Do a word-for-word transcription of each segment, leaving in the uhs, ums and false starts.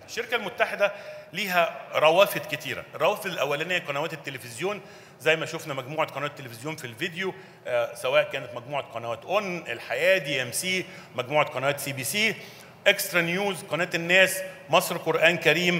الشركة المتحدة ليها روافد كتيرة. الروافد الأولانية قنوات التلفزيون، زي ما شفنا مجموعة قنوات التلفزيون في الفيديو، آه سواء كانت مجموعة قنوات اون، الحياة، دي ام سي، مجموعة قنوات سي بي سي، اكسترا نيوز، قناة الناس، مصر قرآن كريم،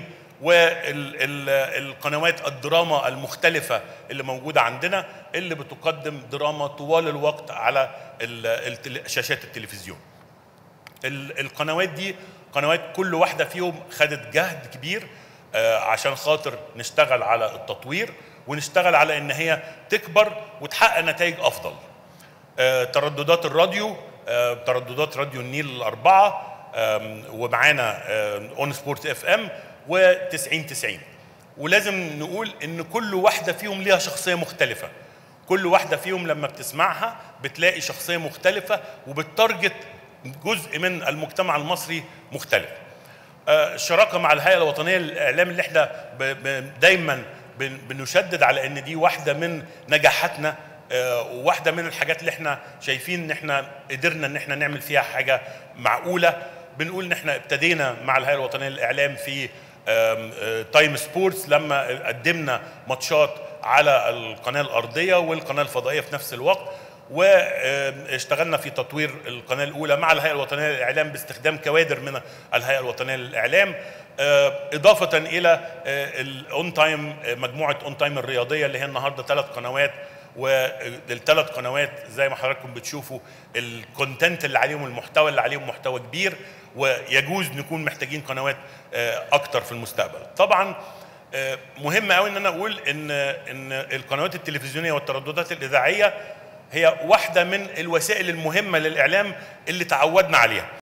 والقنوات الدراما المختلفة اللي موجودة عندنا اللي بتقدم دراما طوال الوقت على شاشات التلفزيون. القنوات دي قنوات كل واحدة فيهم خدت جهد كبير عشان خاطر نشتغل على التطوير ونشتغل على ان هي تكبر وتحقق نتائج افضل. ترددات الراديو، ترددات راديو النيل الاربعة، ومعانا اون سبورت اف ام وتسعين تسعين. ولازم نقول ان كل واحدة فيهم ليها شخصية مختلفة. كل واحدة فيهم لما بتسمعها بتلاقي شخصية مختلفة وبتارجت جزء من المجتمع المصري مختلف. الشراكة مع الهيئة الوطنية للإعلام اللي احنا دايما بنشدد على ان دي واحدة من نجاحاتنا، وواحدة من الحاجات اللي احنا شايفين ان احنا قدرنا ان احنا نعمل فيها حاجة معقولة. بنقول ان احنا ابتدينا مع الهيئة الوطنية للإعلام في تايم سبورتس لما قدمنا ماتشات على القناة الأرضية والقناة الفضائية في نفس الوقت، واشتغلنا في تطوير القناة الأولى مع الهيئة الوطنية للإعلام باستخدام كوادر من الهيئة الوطنية للإعلام، إضافة إلى الأون تايم، مجموعة أون تايم الرياضية اللي هي النهاردة ثلاث قنوات. والثلاث قنوات زي ما حضراتكم بتشوفوا الكونتنت اللي عليهم، المحتوى اللي عليهم محتوى كبير، ويجوز نكون محتاجين قنوات أكتر في المستقبل. طبعا مهم قوي ان انا اقول ان ان القنوات التلفزيونيه والترددات الاذاعيه هي واحده من الوسائل المهمه للاعلام اللي تعودنا عليها.